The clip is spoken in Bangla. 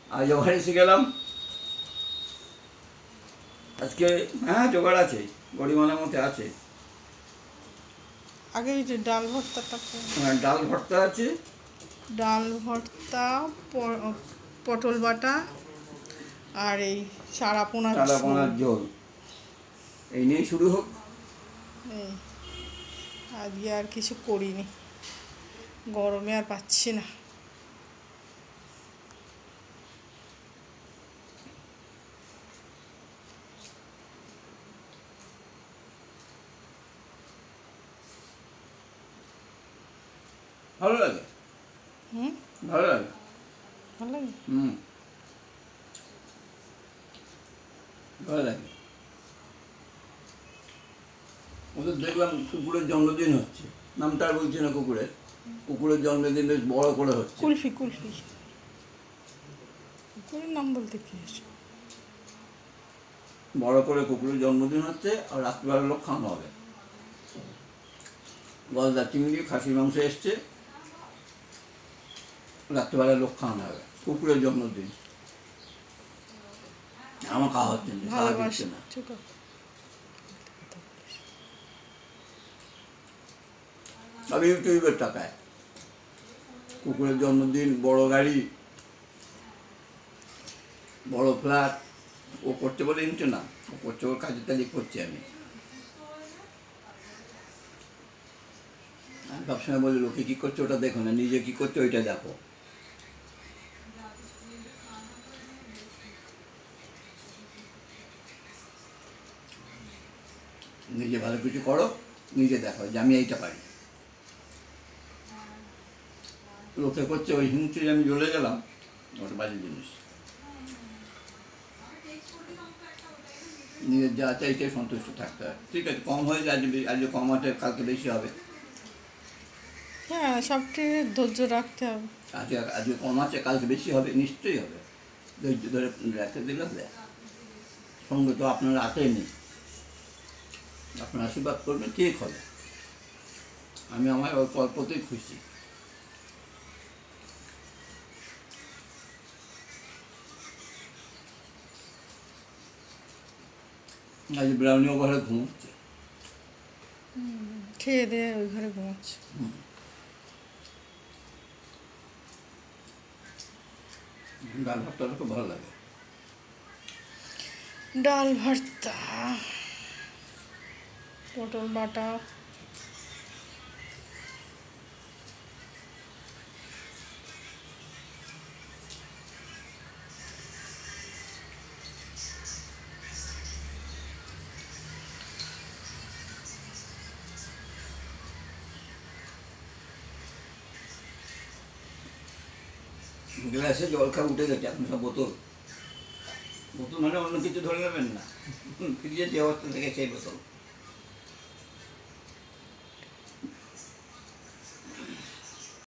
আর জোগাড় এসে গেলাম আজকে। হ্যাঁ, জোগাড় আছে, গরিমানের মধ্যে আছে। আগে এই যে ডাল ভর্তাটা হ্যাঁ, ডাল ভর্তা আছে, ডাল ভর্তা, পটল বাটা আর এই চারাপোনার চালাপোনার ঝোল, এই নিয়েই শুরু হোক। এই আজকে আর কিছু করিনি, গরমে আর পাচ্ছি না। ভালো লাগে, হুম, ভালো লাগে, ভালো লাগে। ভালো লাগে। ওদের দেখলাম কুকুরের জন্মদিন হচ্ছে, নামটা আর বলছি না কুকুরের। কুকুরের জন্মদিন বেশ বড় করে হচ্ছে। কুলফি কুলফি, কুকুরের নাম বলতে কি আছে? বড় করে কুকুরের জন্মদিন হচ্ছে, আর রাত্রিবেলা লোক খাওয়ানো হবে। গলদা চিংড়ি, খাসির মাংস এসছে, রাত্রিবেলা লোক খাওয়ানো হবে। কুকুরের জন্মদিন আমার খাওয়া হচ্ছে না, খাওয়া দিচ্ছে না। সব ইউটিউবের টাকায়। কুকুরের জন্মদিন, বড় গাড়ি, বড় ফ্ল্যাট। ও করতে বলে নিচ্ছে না, ও করছে, ওর কাজের তালিক করছি আমি। সবসময় বলি লোকে কী করছে ওটা দেখো না, নিজে কী করছে ওইটা দেখো। নিজে ভালো কিছু করো, নিজে দেখো যে আমি এইটা পারি। লোকে করছে ওই হিংসে আমি জ্বলে গেলাম, ওটা বাজে জিনিস। নিজের যা চাইটাই সন্তুষ্ট থাকতে হয়। ঠিক আছে, কম হয়ে যায়, আজকে কম আছে, কালকে বেশি হবে। হ্যাঁ, সবটি ধৈর্য রাখতে হবে। আজকে কম আছে, কালকে বেশি হবে, নিশ্চয়ই হবে। ধৈর্য ধরে রেখে দিলে হবে। সঙ্গে তো আপনার হাতে নেই, আপনার আশীর্বাদ করবেন, ঠিক হবে। আমি আমার অল্প অল্পতেই খুশি। আজ ব্রাউনিও ঘরে ঘুমোচ্ছে, খেয়ে দিয়ে ওই ঘরে ঘুমাচ্ছে। ডাল ভাতটা খুব ভালো লাগে। ডাল ভর্তা, পটল বাটা, গ্লাসে জল খাওয়া উঠে গেছে, এখন সব বোতল। বোতল মানে অন্য কিছু ধরে নেবেন না, ফ্রিজে যে অবস্থা থেকে সেই বোতল।